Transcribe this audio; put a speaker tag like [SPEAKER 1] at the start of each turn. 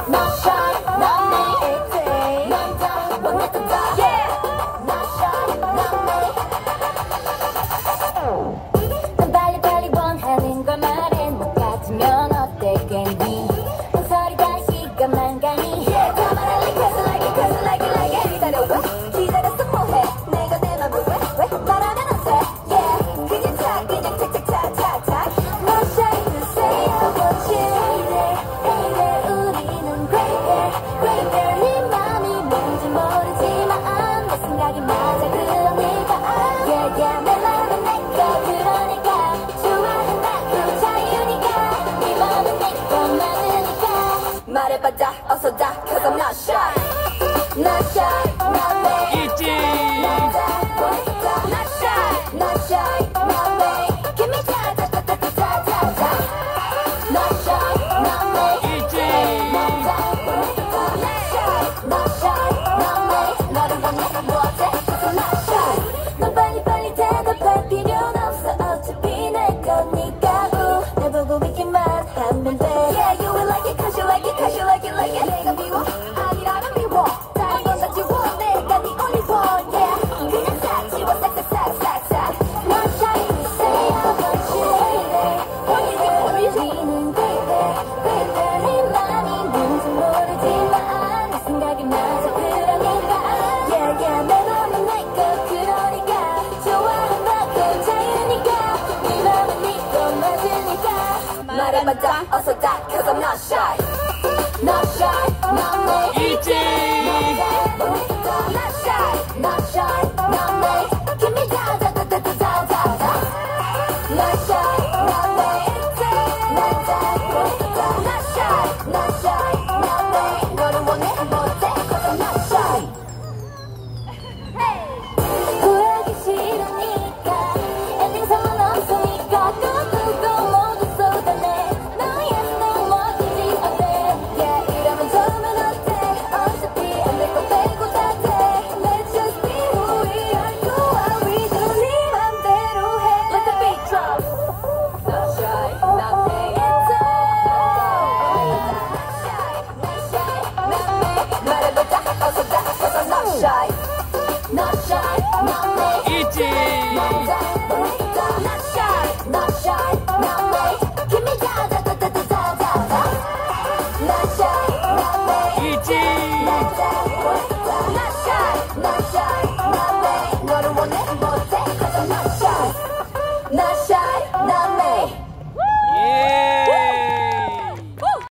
[SPEAKER 1] Not shy, not me. 넌 다, 못냈던 다. Yeah. Not shy, not me. 난 빨리빨리 원하는 걸 말해. 너 같으면 어때 괜히 소리 다시가만 가니. Yeah, 다 말할래 cause I like it, cause I like it, like it. 기다려 왜? 기다렸어 뭐해? 내가 내 맘을 왜? 말하면 안 돼. Yeah, 그냥 차, 그냥 착착착착착. Not shy to say I want you. Hey there, 우리는 great there, great there. 네 맘이 뭔지 모르지만 내 생각이 맞아 그러니까. Yeah, yeah, 내 맘은 내꺼 그러니까. 좋아한다고 자유니까. 네 맘은 내꺼 많으니까. 말해봐 다 어서 다 cause I'm not shy. Not shy, not me.
[SPEAKER 2] 있지.
[SPEAKER 1] 넌 다, 보냈다. Not shy, not shy, not me. Give me ta ta ta ta ta ta ta ta. Not shy, not me.
[SPEAKER 2] 있지.
[SPEAKER 1] 넌 다, 보냈다. Not shy, not shy, not me. 너를 원해 뭐어때? Cause I'm not shy. 넌 빨리빨리 대답할 필요는 없어. 어차피 내 거니까. 날 보고 있기만 하면 돼. Yeah, you will like it cause you like it, cause you like it, like it. 내가 미워? 아니라면 미워. 다른 건 다 지워. 내가 the only one, yeah. 그냥 싹 지워, 싹싹싹싹싹. Not shy to say I want you. 우리는 baby, baby. 네 맘이 뭔지 모르지만 내 생각이 맞아 그러니까. Yeah, yeah, 내 맘은 내 거 그러니까. 좋아한다고 자유니까. 네 맘은 네 거 맞으니까. 말해봐 다 어서 다 cause I'm not shy. Not shy, not